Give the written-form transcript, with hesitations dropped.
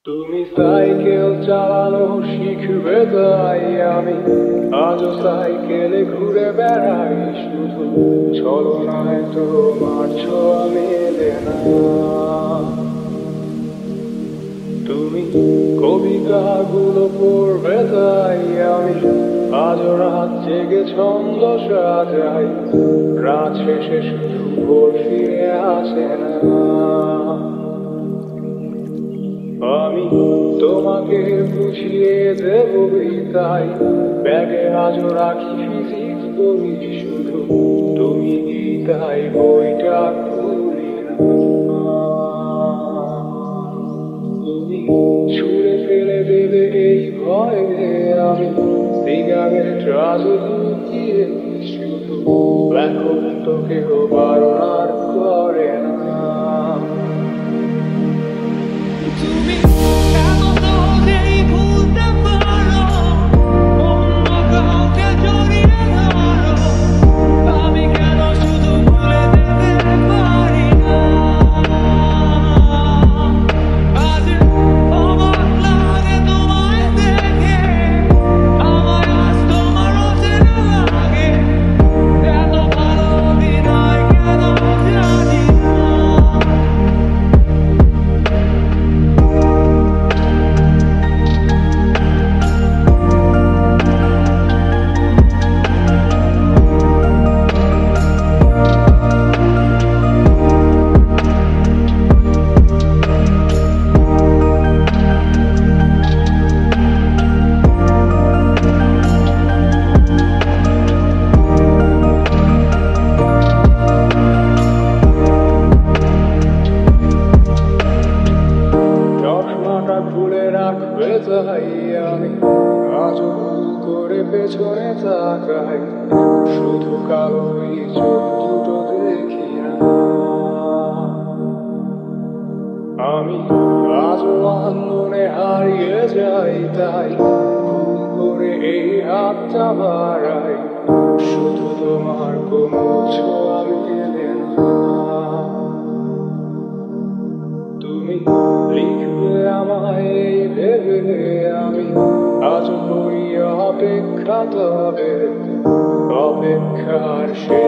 তুমি সাইকেল চালানো শিখবে তাই আমি আজও সাইকেলে ঘুরে বেড়াই, শুধু ছলনায় তোমার ছোঁয়া মেলে না। তুমি কবিতাগুলো পড়বে তাই আমি আজও রাত জেগে ছন্দ সাজাই, রাত শেষে শুধু ভোর ফিরে আসে না। আমি তোমাকে বুঝিয়ে দেবই তাই ব্যাগে আজও রাখি ফিজিক্স বই, শুধু তুমি তাই বইটা খুলি না। তুমি ছুঁড়ে ফেলে দেবে এই ভয়ে আমি সিগারেট আজও লুকিয়ে, শুধু এখন তো কেউ বারণ আর করে না। খুলে রাখবে তাই আমি আজও ভুল করে পেছনে তাকাই, শুধু কালোই চোখ দুটো দেখি না। আমি আজও আন্দোলনে হারিয়ে যাই তাই ভুল করে এই হাতটা বাড়াই, শুধু তোমার কোনো ছোঁয়া মেলে না। তুমি লিখবে আমায় এই ভেবে আমি আজ হই অপেক্ষা, তবে অপেক্ষার শেষ